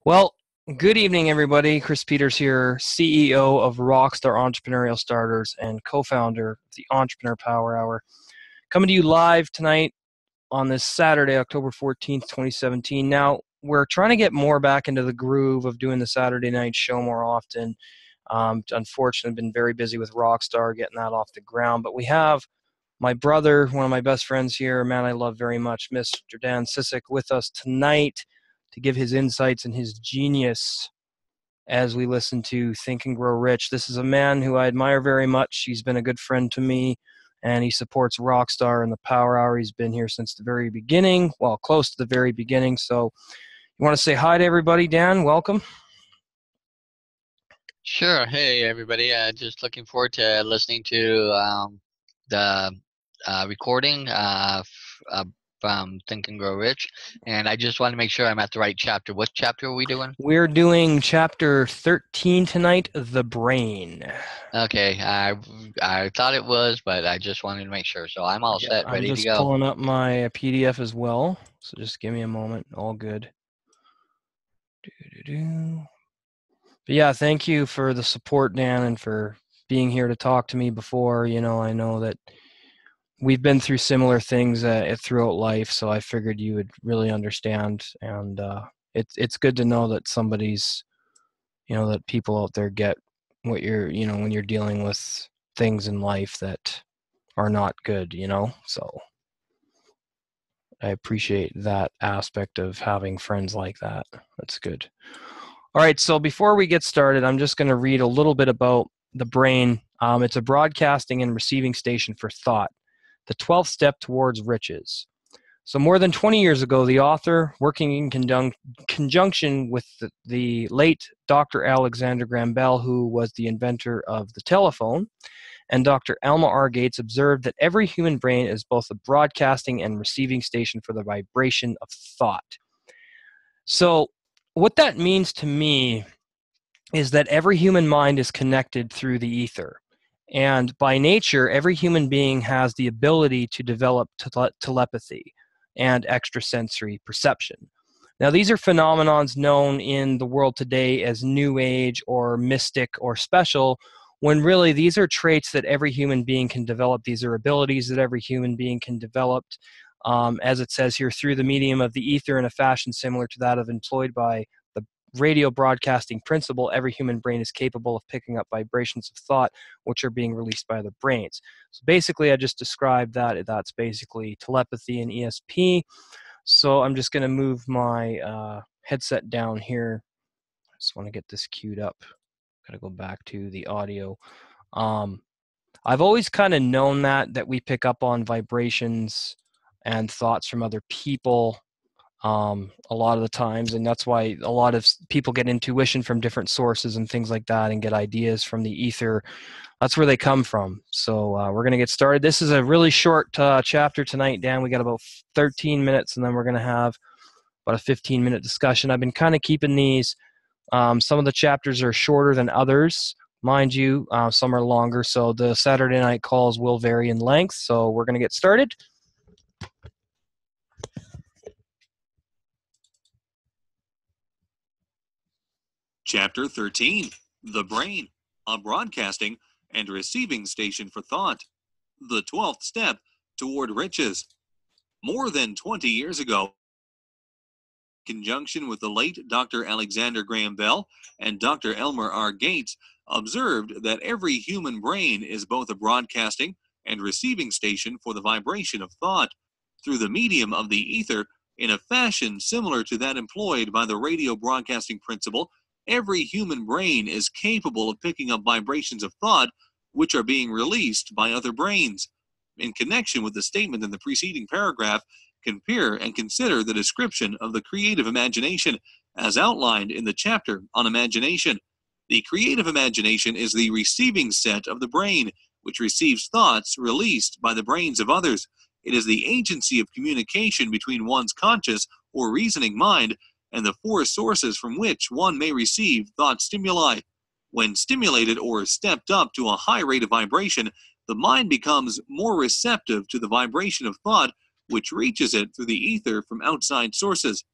Well, good evening, everybody. Chris Peters here, CEO of Rockstar Entrepreneurial Starters and co-founder of the Entrepreneur Power Hour. Coming to you live tonight on this Saturday, October 14th, 2017. Now, we're trying to get more back into the groove of doing the Saturday night show more often. Unfortunately, been very busy with Rockstar, getting that off the ground. But we have my brother, one of my best friends here, a man I love very much, Mr. Dan Sissick, with us tonight to give his insights and his genius as we listen to Think and Grow Rich. This is a man who I admire very much. He's been a good friend to me, and he supports Rockstar and the Power Hour. He's been here since the very beginning, well, close to the very beginning. So you want to say hi to everybody, Dan? Welcome. Sure. Hey, everybody. Just looking forward to listening to the recording from Think and Grow Rich. And I just want to make sure I'm at the right chapter. What chapter are we doing? We're doing chapter 13 tonight, The Brain. Okay. I thought it was, but I just wanted to make sure. So I'm all set, I'm ready to just go. pulling up my PDF as well. So just give me a moment. All good. But yeah, thank you for the support, Dan, and for being here to talk to me before. You know, I know that we've been through similar things throughout life, so I figured you would really understand. And it's good to know that somebody's, that people out there get what you're, when you're dealing with things in life that are not good, So I appreciate that aspect of having friends like that. That's good. All right, so before we get started, I'm just going to read a little bit about the brain. It's a broadcasting and receiving station for thought, the 12th step towards riches. So more than 20 years ago, the author, working in conjunction with the late Dr. Alexander Graham Bell, who was the inventor of the telephone, and Dr. Elmer R. Gates observed that every human brain is both a broadcasting and receiving station for the vibration of thought. So what that means to me is that every human mind is connected through the ether. And by nature, every human being has the ability to develop telepathy and extrasensory perception. Now, these are phenomenons known in the world today as New Age or mystic or special, when really these are traits that every human being can develop. These are abilities that every human being can develop, as it says here, through the medium of the ether in a fashion similar to that of employed by the radio broadcasting principle. Every human brain is capable of picking up vibrations of thought, which are being released by the brains. So basically, I just described that. That's basically telepathy and ESP. So I'm just going to move my headset down here. I just want to get this queued up. Got to go back to the audio. I've always kind of known that we pick up on vibrations and thoughts from other people a lot of the times, and that's why a lot of people get intuition from different sources and things like that and get ideas from the ether. That's where they come from. So we're going to get started. This is a really short chapter tonight, Dan. We got about 13 minutes, and then we're going to have about a 15-minute discussion. I've been kind of keeping these. Some of the chapters are shorter than others. Mind you, some are longer, so the Saturday night calls will vary in length. So we're going to get started. Chapter 13, The Brain, a broadcasting and receiving station for thought. The 12th step toward riches. More than 20 years ago, in conjunction with the late Dr. Alexander Graham Bell and Dr. Elmer R. Gates, observed that every human brain is both a broadcasting and receiving station for the vibration of thought through the medium of the ether in a fashion similar to that employed by the radio broadcasting principle. Every human brain is capable of picking up vibrations of thought which are being released by other brains. In connection with the statement in the preceding paragraph, compare and consider the description of the creative imagination as outlined in the chapter on imagination. The creative imagination is the receiving set of the brain, which receives thoughts released by the brains of others. It is the agency of communication between one's conscious or reasoning mind and the four sources from which one may receive thought stimuli. When stimulated or stepped up to a high rate of vibration, the mind becomes more receptive to the vibration of thought which reaches it through the ether from outside sources.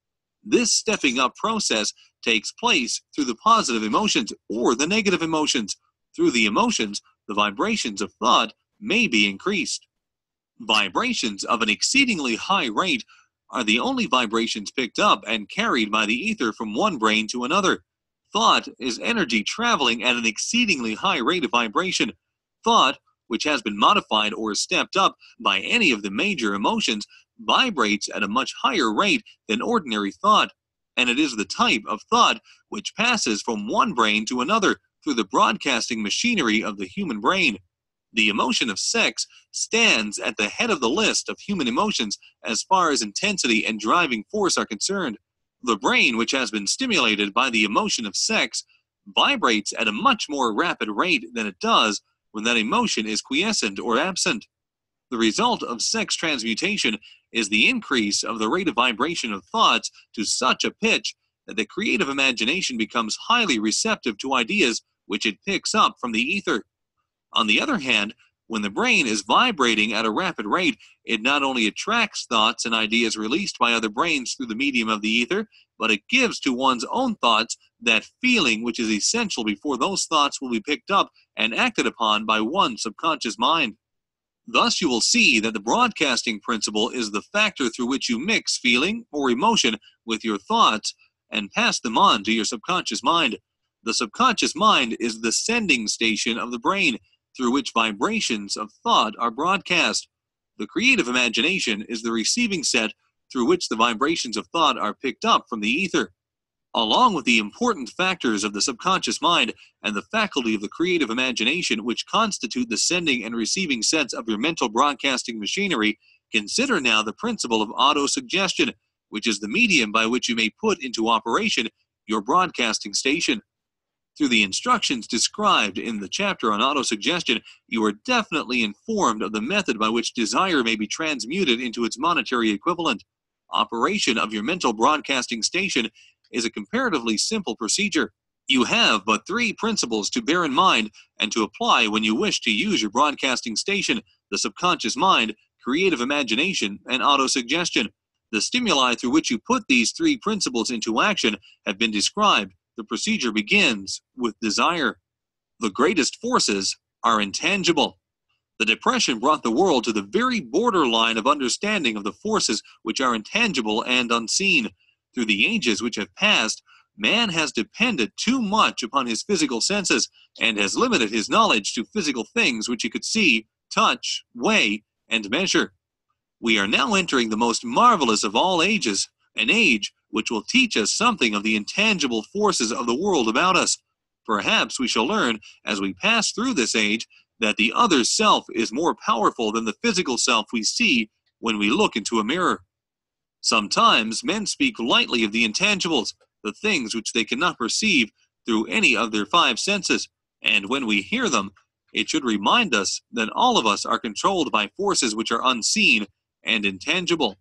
This stepping up process takes place through the positive emotions or the negative emotions. Through the emotions, the vibrations of thought may be increased. Vibrations of an exceedingly high rate are the only vibrations picked up and carried by the ether from one brain to another. Thought is energy traveling at an exceedingly high rate of vibration. Thought, which has been modified or stepped up by any of the major emotions, vibrates at a much higher rate than ordinary thought, and it is the type of thought which passes from one brain to another through the broadcasting machinery of the human brain. The emotion of sex stands at the head of the list of human emotions as far as intensity and driving force are concerned. The brain, which has been stimulated by the emotion of sex, vibrates at a much more rapid rate than it does when that emotion is quiescent or absent. The result of sex transmutation is the increase of the rate of vibration of thoughts to such a pitch that the creative imagination becomes highly receptive to ideas which it picks up from the ether. On the other hand, when the brain is vibrating at a rapid rate, it not only attracts thoughts and ideas released by other brains through the medium of the ether, but it gives to one's own thoughts that feeling which is essential before those thoughts will be picked up and acted upon by one's subconscious mind. Thus, you will see that the broadcasting principle is the factor through which you mix feeling or emotion with your thoughts and pass them on to your subconscious mind. The subconscious mind is the sending station of the brain, through which vibrations of thought are broadcast. The creative imagination is the receiving set through which the vibrations of thought are picked up from the ether. Along with the important factors of the subconscious mind and the faculty of the creative imagination, which constitute the sending and receiving sets of your mental broadcasting machinery, consider now the principle of autosuggestion, which is the medium by which you may put into operation your broadcasting station. Through the instructions described in the chapter on autosuggestion, you are definitely informed of the method by which desire may be transmuted into its monetary equivalent. Operation of your mental broadcasting station is a comparatively simple procedure. You have but three principles to bear in mind and to apply when you wish to use your broadcasting station: the subconscious mind, creative imagination, and autosuggestion. The stimuli through which you put these three principles into action have been described. The procedure begins with desire. The greatest forces are intangible. The Depression brought the world to the very borderline of understanding of the forces which are intangible and unseen. Through the ages which have passed, man has depended too much upon his physical senses and has limited his knowledge to physical things which he could see, touch, weigh, and measure. We are now entering the most marvelous of all ages, an age which will teach us something of the intangible forces of the world about us. Perhaps we shall learn, as we pass through this age, that the other self is more powerful than the physical self we see when we look into a mirror. Sometimes men speak lightly of the intangibles, the things which they cannot perceive through any of their five senses, and when we hear them, it should remind us that all of us are controlled by forces which are unseen and intangible.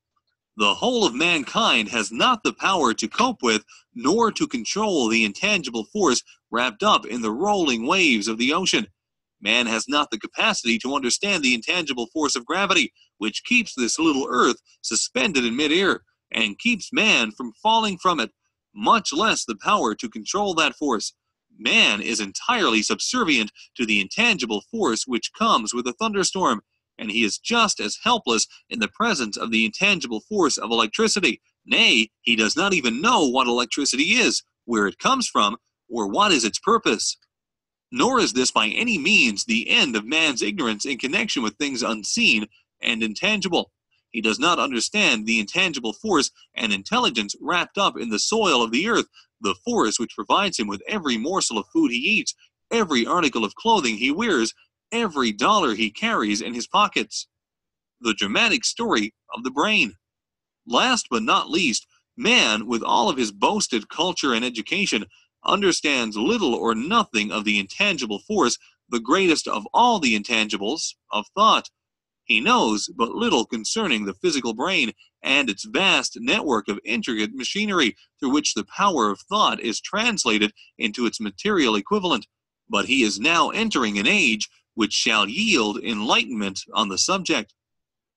The whole of mankind has not the power to cope with nor to control the intangible force wrapped up in the rolling waves of the ocean. Man has not the capacity to understand the intangible force of gravity, which keeps this little earth suspended in midair and keeps man from falling from it, much less the power to control that force. Man is entirely subservient to the intangible force which comes with a thunderstorm, and he is just as helpless in the presence of the intangible force of electricity. Nay, he does not even know what electricity is, where it comes from, or what is its purpose. Nor is this by any means the end of man's ignorance in connection with things unseen and intangible. He does not understand the intangible force and intelligence wrapped up in the soil of the earth, the force which provides him with every morsel of food he eats, every article of clothing he wears, every dollar he carries in his pockets. The dramatic story of the brain. Last but not least, man, with all of his boasted culture and education, understands little or nothing of the intangible force, the greatest of all the intangibles, of thought. He knows but little concerning the physical brain and its vast network of intricate machinery through which the power of thought is translated into its material equivalent. But he is now entering an age which shall yield enlightenment on the subject.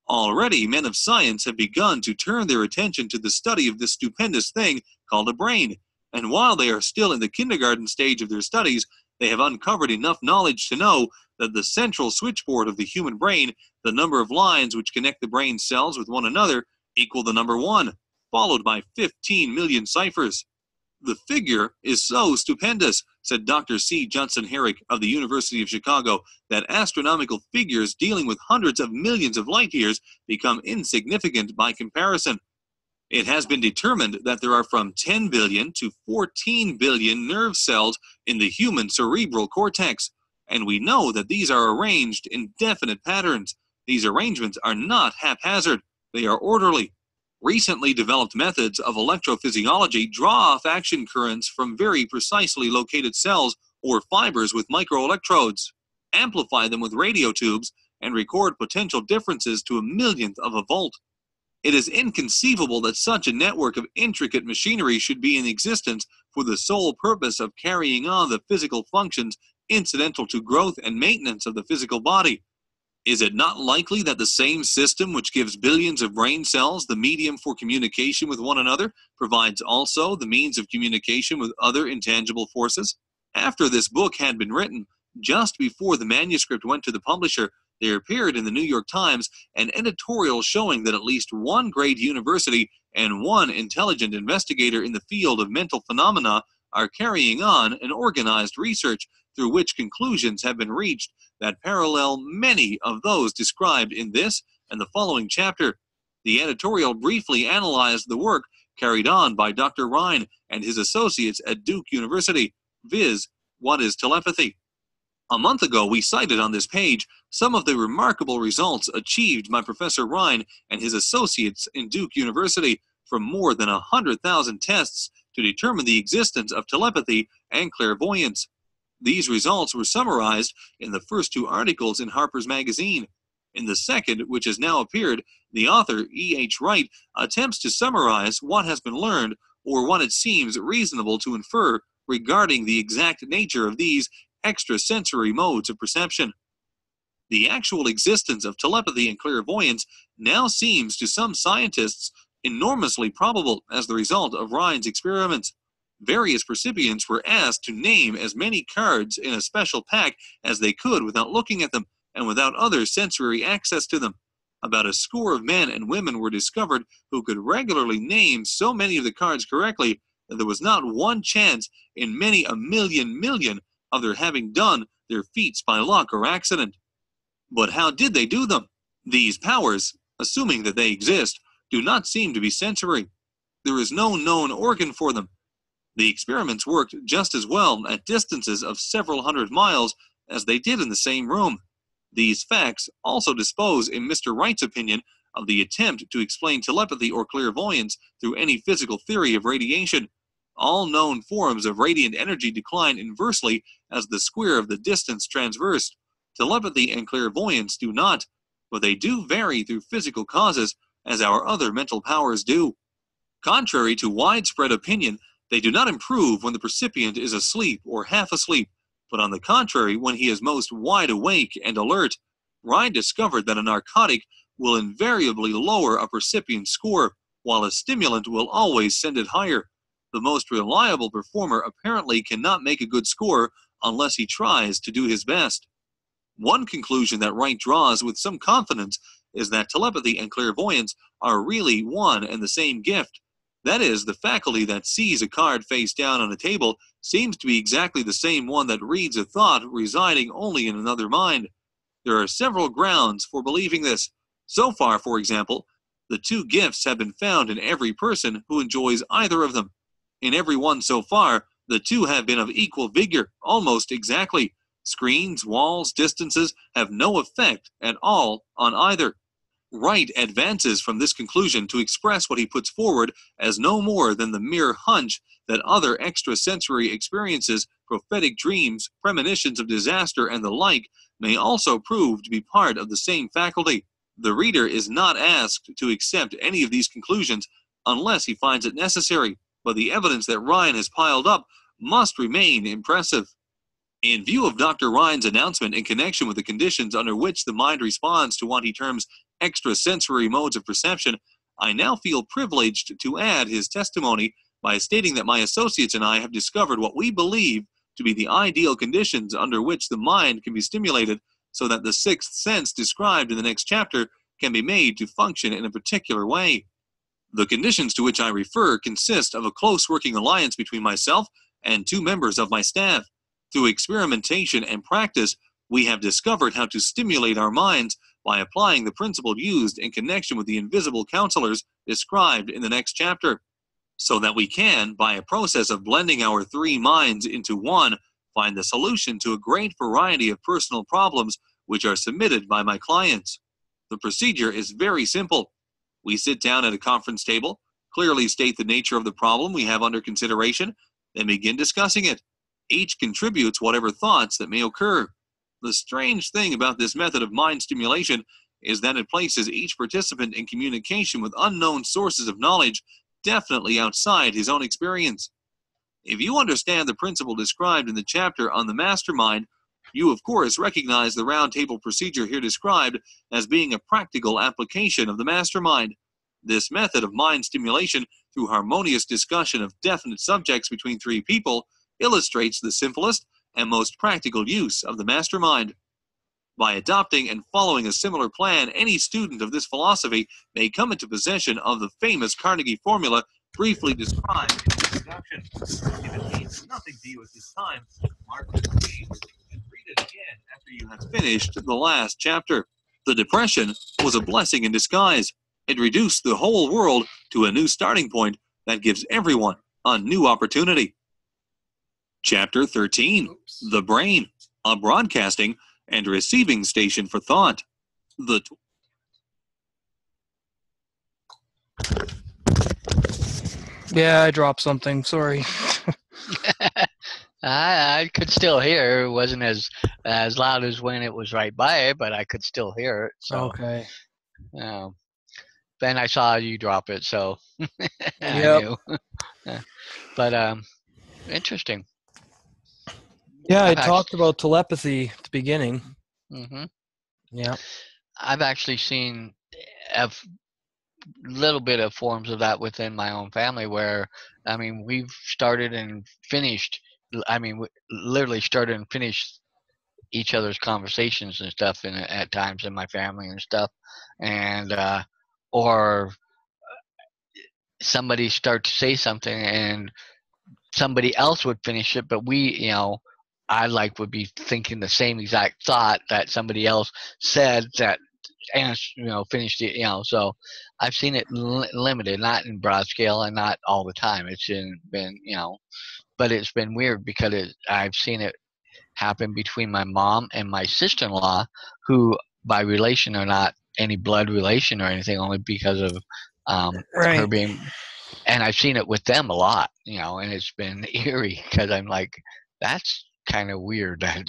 Already, men of science have begun to turn their attention to the study of this stupendous thing called a brain, and while they are still in the kindergarten stage of their studies, they have uncovered enough knowledge to know that the central switchboard of the human brain, the number of lines which connect the brain cells with one another, equal the number 1, followed by 15 million ciphers. The figure is so stupendous, said Dr. C. Judson Herrick of the University of Chicago, that astronomical figures dealing with hundreds of millions of light years become insignificant by comparison. It has been determined that there are from 10 billion to 14 billion nerve cells in the human cerebral cortex, and we know that these are arranged in definite patterns. These arrangements are not haphazard, they are orderly. Recently developed methods of electrophysiology draw off action currents from very precisely located cells or fibers with microelectrodes, amplify them with radio tubes, and record potential differences to a millionth of a volt. It is inconceivable that such a network of intricate machinery should be in existence for the sole purpose of carrying on the physical functions incidental to growth and maintenance of the physical body. Is it not likely that the same system which gives billions of brain cells the medium for communication with one another provides also the means of communication with other intangible forces? After this book had been written, just before the manuscript went to the publisher, there appeared in the New York Times an editorial showing that at least one great university and one intelligent investigator in the field of mental phenomena are carrying on an organized research through which conclusions have been reached that parallel many of those described in this and the following chapter. The editorial briefly analyzed the work carried on by Dr. Rhine and his associates at Duke University, viz., what is telepathy? A month ago, we cited on this page some of the remarkable results achieved by Professor Rhine and his associates in Duke University from more than 100,000 tests to determine the existence of telepathy and clairvoyance. These results were summarized in the first 2 articles in Harper's Magazine. In the second, which has now appeared, the author, E.H. Wright, attempts to summarize what has been learned or what it seems reasonable to infer regarding the exact nature of these extrasensory modes of perception. The actual existence of telepathy and clairvoyance now seems to some scientists enormously probable as the result of Rhine's experiments. Various recipients were asked to name as many cards in a special pack as they could without looking at them and without other sensory access to them. About a score of men and women were discovered who could regularly name so many of the cards correctly that there was not one chance in many a million of their having done their feats by luck or accident. But how did they do them? These powers, assuming that they exist, do not seem to be sensory. There is no known organ for them. The experiments worked just as well at distances of several hundred miles as they did in the same room. These facts also dispose, in Mr. Wright's opinion, of the attempt to explain telepathy or clairvoyance through any physical theory of radiation. All known forms of radiant energy decline inversely as the square of the distance transversed. Telepathy and clairvoyance do not, but they do vary through physical causes as our other mental powers do. Contrary to widespread opinion, they do not improve when the percipient is asleep or half asleep, but on the contrary when he is most wide awake and alert. Rhine discovered that a narcotic will invariably lower a percipient's score, while a stimulant will always send it higher. The most reliable performer apparently cannot make a good score unless he tries to do his best. One conclusion that Wright draws with some confidence is that telepathy and clairvoyance are really one and the same gift. That is, the faculty that sees a card face down on a table seems to be exactly the same one that reads a thought residing only in another mind. There are several grounds for believing this. So far, for example, the 2 gifts have been found in every person who enjoys either of them. In every one so far, the 2 have been of equal vigor, almost exactly. Screens, walls, distances have no effect at all on either. Wright advances from this conclusion to express what he puts forward as no more than the mere hunch that other extrasensory experiences, prophetic dreams, premonitions of disaster, and the like may also prove to be part of the same faculty. The reader is not asked to accept any of these conclusions unless he finds it necessary, but the evidence that Rhine has piled up must remain impressive. In view of Dr. Rhine's announcement in connection with the conditions under which the mind responds to what he terms extrasensory modes of perception, I now feel privileged to add his testimony by stating that my associates and I have discovered what we believe to be the ideal conditions under which the mind can be stimulated so that the sixth sense described in the next chapter can be made to function in a particular way. The conditions to which I refer consist of a close working alliance between myself and 2 members of my staff. Through experimentation and practice, we have discovered how to stimulate our minds by applying the principle used in connection with the invisible counselors described in the next chapter, so that we can, by a process of blending our 3 minds into one, find the solution to a great variety of personal problems which are submitted by my clients. The procedure is very simple. We sit down at a conference table, clearly state the nature of the problem we have under consideration, then begin discussing it. Each contributes whatever thoughts that may occur. The strange thing about this method of mind stimulation is that it places each participant in communication with unknown sources of knowledge definitely outside his own experience. If you understand the principle described in the chapter on the mastermind, you of course recognize the round table procedure here described as being a practical application of the mastermind. This method of mind stimulation through harmonious discussion of definite subjects between 3 people illustrates the simplest and most practical use of the mastermind. By adopting and following a similar plan, any student of this philosophy may come into possession of the famous Carnegie formula briefly described in the introduction. If it means nothing to you at this time, mark the page and read it again after you have finished the last chapter. The Depression was a blessing in disguise. It reduced the whole world to a new starting point that gives everyone a new opportunity. Chapter 13, The Brain, a broadcasting and receiving station for thought. Yeah, I dropped something. Sorry. I could still hear. It wasn't as loud as when it was right by it, but I could still hear it. So, Okay. then I saw you drop it, so I Yep. knew. But interesting. Yeah, I I've talked about telepathy at the beginning. Mm-hmm. Yeah. I've actually seen a little bit of forms of that within my own family where, I mean, we've started and finished, we literally started and finished each other's conversations and stuff at times in my family and stuff. And, or somebody start to say something and somebody else would finish it, but I would be thinking the same exact thought that somebody else said that, and finished it. So I've seen it limited, not in broad scale and not all the time. It's been but it's been weird because I've seen it happen between my mom and my sister-in-law, who by relation are not any blood relation or anything, only because of her Right. being. And I've seen it with them a lot, and it's been eerie because I'm like, that's kind of weird that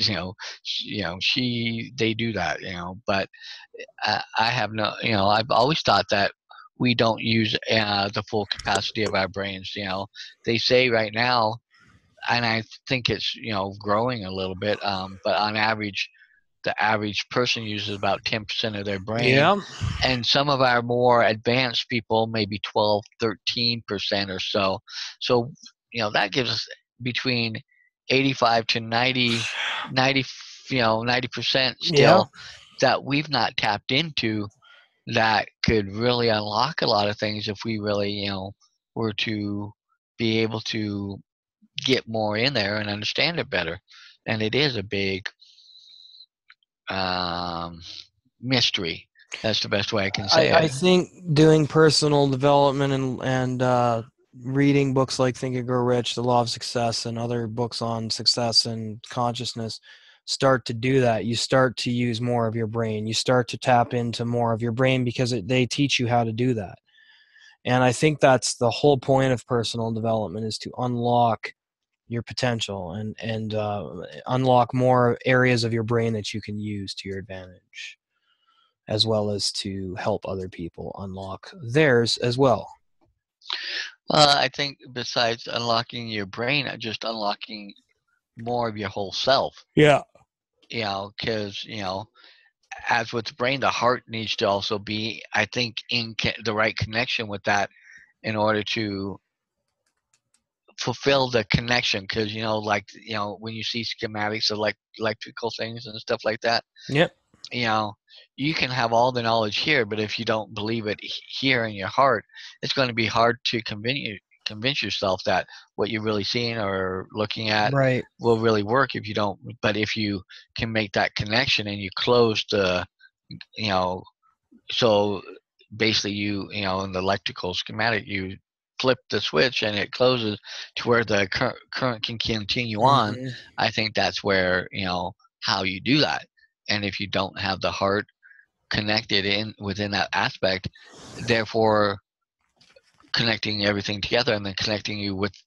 they do that, but I have no, I've always thought that we don't use the full capacity of our brains. They say right now, and I think it's growing a little bit, but on average, the average person uses about 10% of their brain, Yeah. and some of our more advanced people maybe 12, 13% or so. So that gives us between 85 to 90, 90% Yeah. still that we've not tapped into, that could really unlock a lot of things if we really were to be able to get more in there and understand it better. And it is a big mystery. That's the best way I can say I it. think doing personal development and reading books like Think and Grow Rich, The Law of Success, and other books on success and consciousness start to do that. You start to use more of your brain. You start to tap into more of your brain because they teach you how to do that. And I think that's the whole point of personal development, is to unlock your potential and unlock more areas of your brain that you can use to your advantage, as well as to help other people unlock theirs as well. Well, I think besides unlocking your brain, just unlocking more of your whole self. Yeah. Because as with the brain, the heart needs to also be, I think, in the right connection with that in order to fulfill the connection. Because like when you see schematics of like electrical things and stuff like that, Yep. You can have all the knowledge here, but if you don't believe it here in your heart, it's going to be hard to convince yourself that what you're really seeing or looking at Right. will really work if you don't. But if you can make that connection and you close the, so basically in the electrical schematic, you flip the switch and it closes to where the current can continue on. Mm-hmm. I think that's where, how you do that. And if you don't have the heart connected in within that aspect, therefore connecting everything together and then connecting you with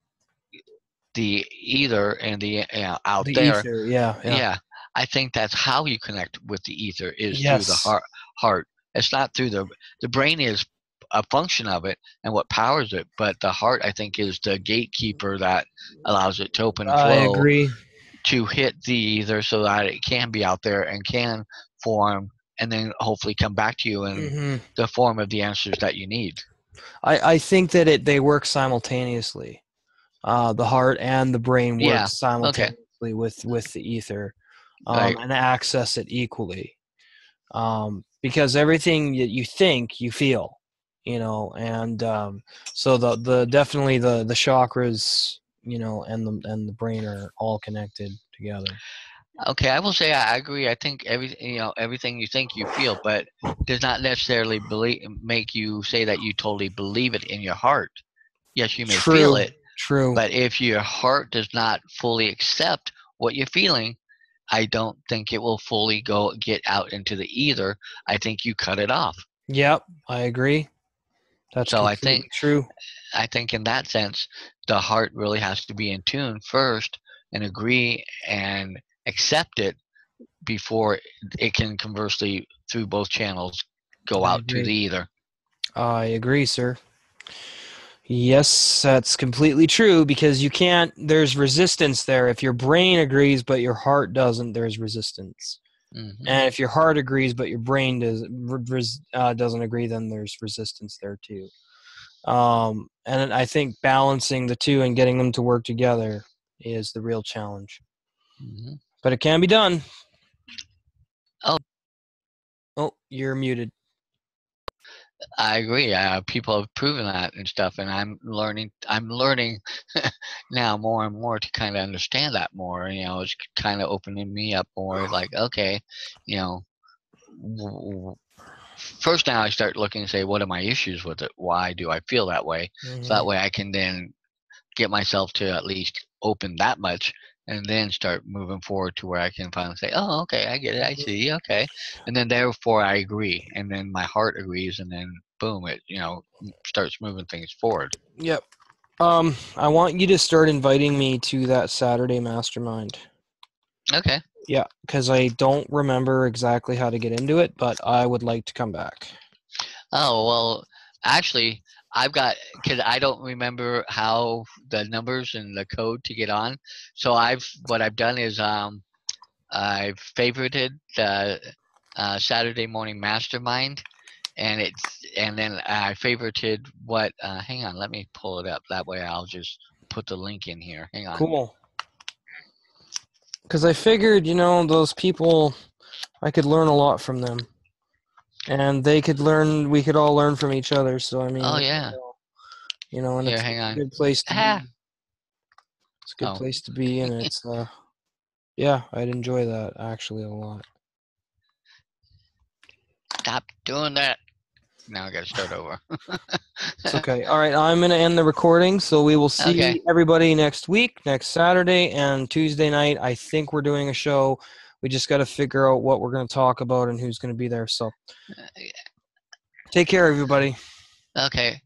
the ether and the out The there. ether. Yeah. Yeah. Yeah, I think that's how you connect with the ether is through the Yes. heart. It's not through the brain is a function of it and what powers it, but the heart, I think, is the gatekeeper that allows it to open and I flow agree. to hit the ether so that it can be out there and can form and then hopefully come back to you in Mm-hmm. the form of the answers that you need. I think that they work simultaneously. The heart and the brain work Yeah. Okay. simultaneously with the ether, Right. and access it equally. Because everything that you think, you feel, and so the definitely the chakras, and the brain are all connected together. Okay, I will say I agree. I think everything you think you feel, but does not necessarily make you say that you totally believe it in your heart. Yes, you may feel True. it, True. but if your heart does not fully accept what you're feeling, I don't think it will fully get out into the ether. I think you cut it off. Yep, I agree. That's So completely true. I think in that sense, the heart really has to be in tune first and agree and accept it before it can conversely through both channels go I out to the agree. ether. I agree, sir. Yes, that's completely true because you can't, there's resistance there. If your brain agrees but your heart doesn't, there's resistance. Hmm. And if your heart agrees but your brain doesn't agree, then there's resistance there too. And I think balancing the two and getting them to work together is the real challenge. Hmm. But it can be done. Oh, Oh, you're muted. I agree. People have proven that and stuff, and I'm learning. I'm learning now more and more to kind of understand that more. It's kind of opening me up more. Like, okay, you know, first now I start looking and say, what are my issues with it? Why do I feel that way? So Mm-hmm. that way I can then get myself to at least open that much and then start moving forward to where I can finally say, oh, okay, I get it. I see. Okay. And then therefore I agree. And then my heart agrees. And then boom, it, starts moving things forward. Yep. I want you to start inviting me to that Saturday mastermind. Okay. Yeah, because I don't remember exactly how to get into it, but I would like to come back. Oh, well, actually, because I don't remember how the numbers and the code to get on. So what I've done is, I've favorited the Saturday morning mastermind, and then I favorited what. Hang on, let me pull it up. That way, I'll just put the link in here. Hang on. Cool. Because I figured, those people, I could learn a lot from them, and they could learn. We could all learn from each other. So I mean, Oh yeah. and Here, it's hang a on. good place to be. Ah. It's a good Oh, place to be, and it's yeah, I'd enjoy that actually a lot. stop doing that. Now I got to start over. It's okay. All right, I'm going to end the recording. So we will Okay. see everybody next week, next Saturday and Tuesday night. I think we're doing a show. We just got to figure out what we're going to talk about and who's going to be there. So take care, everybody. Okay.